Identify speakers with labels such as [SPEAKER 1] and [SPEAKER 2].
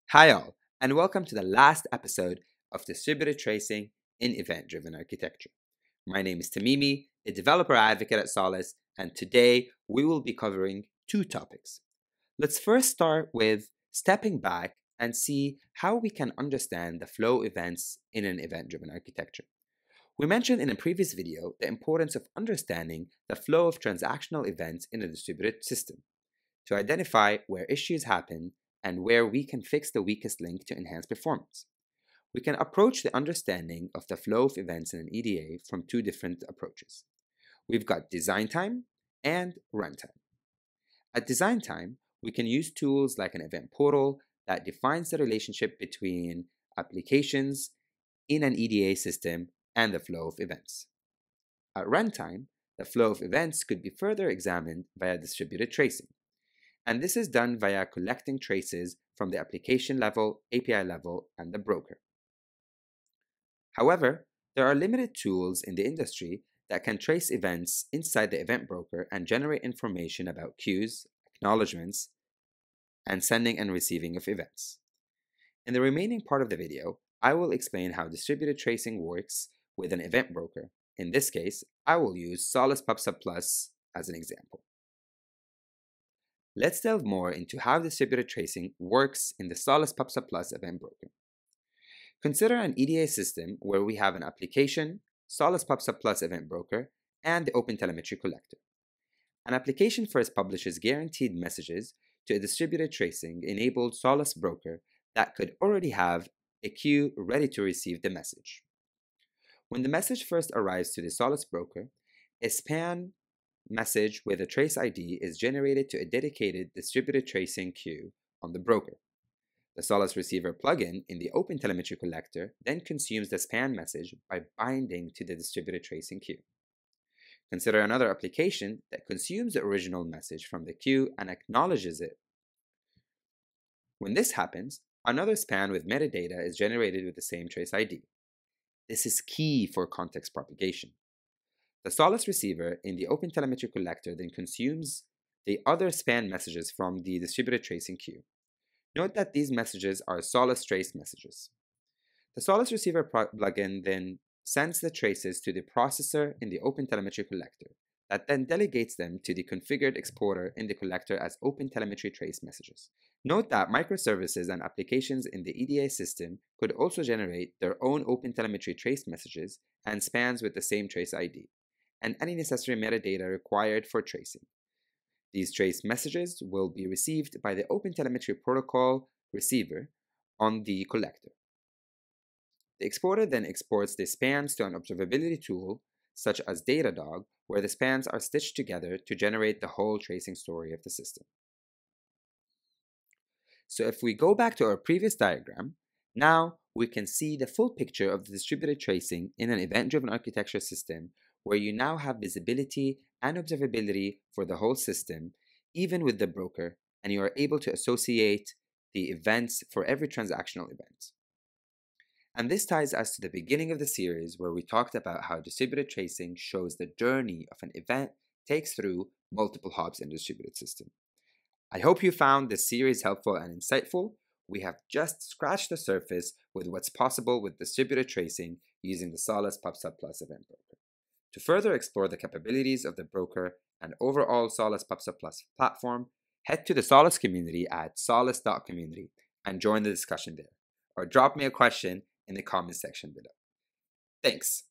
[SPEAKER 1] Hi all, and welcome to the last episode of Distributed Tracing in Event-Driven Architecture. My name is Tamimi, a developer advocate at Solace, and today we will be covering two topics. Let's first start with stepping back and see how we can understand the flow events in an event-driven architecture. We mentioned in a previous video the importance of understanding the flow of transactional events in a distributed system to identify where issues happen and where we can fix the weakest link to enhance performance. We can approach the understanding of the flow of events in an EDA from two different approaches. We've got design time and runtime. At design time, we can use tools like an event portal that defines the relationship between applications in an EDA system and the flow of events. At runtime, the flow of events could be further examined via distributed tracing. And this is done via collecting traces from the application level, API level, and the broker. However, there are limited tools in the industry that can trace events inside the event broker and generate information about queues, acknowledgements, and sending and receiving of events. In the remaining part of the video, I will explain how distributed tracing works with an event broker. In this case, I will use Solace PubSub Plus as an example. Let's delve more into how distributed tracing works in the Solace PubSub Plus Event Broker. Consider an EDA system where we have an application, Solace PubSub Plus Event Broker, and the OpenTelemetry collector. An application first publishes guaranteed messages to a distributed tracing-enabled Solace broker that could already have a queue ready to receive the message. When the message first arrives to the Solace broker, a span message with a trace ID is generated to a dedicated distributed tracing queue on the broker. The Solace Receiver plugin in the OpenTelemetry collector then consumes the span message by binding to the distributed tracing queue. Consider another application that consumes the original message from the queue and acknowledges it. When this happens, another span with metadata is generated with the same trace ID. This is key for context propagation. The Solace receiver in the OpenTelemetry collector then consumes the other span messages from the distributed tracing queue. Note that these messages are Solace trace messages. The Solace receiver plugin then sends the traces to the processor in the OpenTelemetry collector that then delegates them to the configured exporter in the collector as OpenTelemetry trace messages. Note that microservices and applications in the EDA system could also generate their own OpenTelemetry trace messages and spans with the same trace ID and any necessary metadata required for tracing. These trace messages will be received by the OpenTelemetry protocol receiver on the collector. The exporter then exports the spans to an observability tool such as datadog, where the spans are stitched together to generate the whole tracing story of the system. So if we go back to our previous diagram, now we can see the full picture of the distributed tracing in an event-driven architecture system where you now have visibility and observability for the whole system, even with the broker, and you are able to associate the events for every transactional event. And this ties us to the beginning of the series where we talked about how distributed tracing shows the journey of an event takes through multiple hops in a distributed system. I hope you found this series helpful and insightful. We have just scratched the surface with what's possible with distributed tracing using the Solace PubSub Plus Event Broker. To further explore the capabilities of the broker and overall Solace PubSub Plus platform, head to the Solace community at solace.community and join the discussion there, or drop me a question in the comments section below. Thanks.